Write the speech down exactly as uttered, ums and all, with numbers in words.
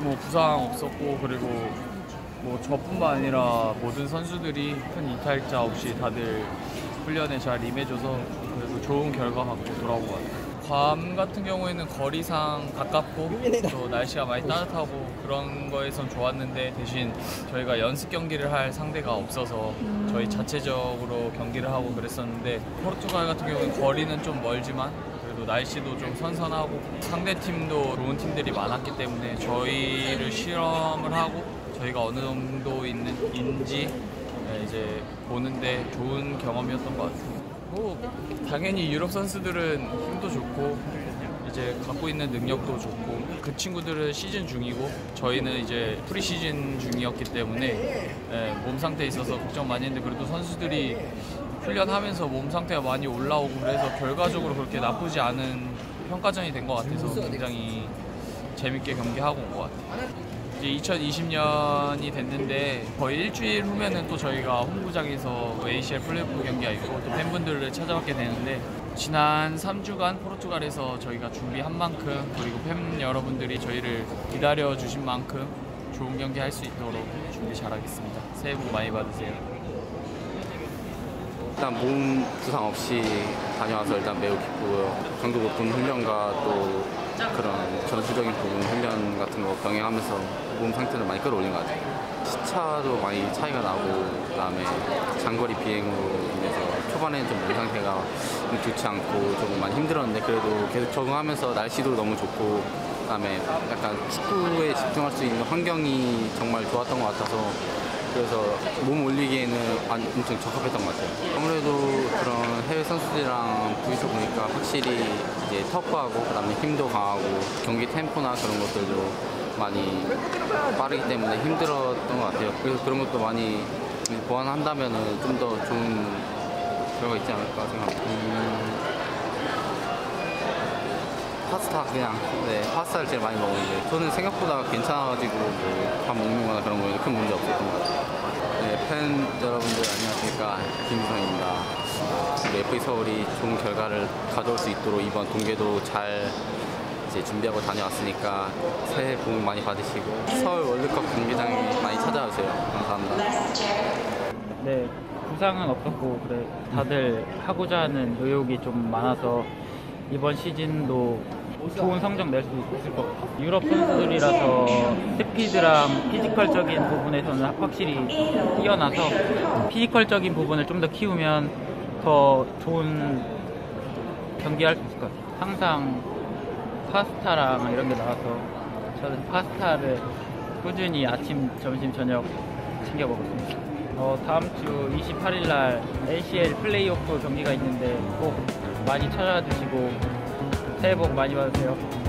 뭐 부상 없었고, 그리고 뭐 저뿐만 아니라 모든 선수들이 큰 이탈자 없이 다들 훈련에 잘 임해줘서 그래도 좋은 결과 갖고 돌아온 것 같아요. 괌 같은 경우에는 거리상 가깝고 또 날씨가 많이 따뜻하고 그런 거에선 좋았는데, 대신 저희가 연습 경기를 할 상대가 없어서 저희 자체적으로 경기를 하고 그랬었는데, 포르투갈 같은 경우는 거리는 좀 멀지만 그래도 날씨도 좀 선선하고 상대 팀도 좋은 팀들이 많았기 때문에 저희를 실험을 하고 저희가 어느 정도 있는 인지 이제 보는데 좋은 경험이었던 것 같아요. 뭐 당연히 유럽 선수들은 힘도 좋고 이제 갖고 있는 능력도 좋고, 그 친구들은 시즌 중이고 저희는 이제 프리 시즌 중이었기 때문에 예, 몸 상태에 있어서 걱정 많이 했는데, 그래도 선수들이 훈련하면서 몸 상태가 많이 올라오고 그래서 결과적으로 그렇게 나쁘지 않은 평가전이 된 것 같아서 굉장히 재밌게 경기하고 온 것 같아요. 이제 이천이십 년이 됐는데 거의 일주일 후면은 또 저희가 홈구장에서 에이씨엘 플레이오프 경기가 있고 또 팬분들을 찾아뵙게 되는데, 지난 삼 주간 포르투갈에서 저희가 준비한 만큼, 그리고 팬 여러분들이 저희를 기다려 주신 만큼 좋은 경기 할 수 있도록 준비 잘하겠습니다. 새해 복 많이 받으세요. 일단 몸 부상 없이 다녀와서 일단 매우 기쁘고요. 강도 높은 훈련과 또 그런 전술적인 부분 훈련 같은 거 병행하면서 몸 상태를 많이 끌어올린 것 같아요. 시차도 많이 차이가 나고, 그다음에 장거리 비행으로 인해서 초반에는 좀 몸 상태가 좋지 않고 조금 많이 힘들었는데, 그래도 계속 적응하면서 날씨도 너무 좋고, 그다음에 약간 축구에 집중할 수 있는 환경이 정말 좋았던 것 같아서, 그래서 몸 올리기에는 엄청 적합했던 것 같아요. 아무래도 그런 해외 선수들이랑 부딪혀 보니까 확실히 이제 터프하고, 그다음에 힘도 강하고, 경기 템포나 그런 것들도 많이 빠르기 때문에 힘들었던 것 같아요. 그래서 그런 것도 많이 보완한다면 좀 더 좋은 결과가 있지 않을까 생각합니다. 음... 파스타 그냥 네 파스타를 제일 많이 먹었는데, 저는 생각보다 괜찮아가지고 뭐밥 먹는 거나 그런 거에는 큰 문제 없었던 것 같아요. 네, 팬 여러분들 안녕하십니까, 김유성입니다. 우리 에프에이 서울이 좋은 결과를 가져올 수 있도록 이번 동계도 잘 이제 준비하고 다녀왔으니까 새해 복 많이 받으시고 서울 월드컵 경기장에 많이 찾아오세요. 감사합니다. 네, 부상은 없었고 그래 다들 하고자 하는 의욕이 좀 많아서 이번 시즌도 좋은 성적 낼 수 있을 것 같아요. 유럽 선수들이라서 스피드랑 피지컬적인 부분에서는 확실히 뛰어나서 피지컬적인 부분을 좀 더 키우면 더 좋은 경기할 수 있을 것 같아요. 항상 파스타랑 이런 게 나와서 저는 파스타를 꾸준히 아침, 점심, 저녁 챙겨 먹었습니다. 어, 다음 주 이십팔 일 날 에이씨엘 플레이오프 경기가 있는데 꼭 많이 찾아와 주시고 새해 복 많이 받으세요.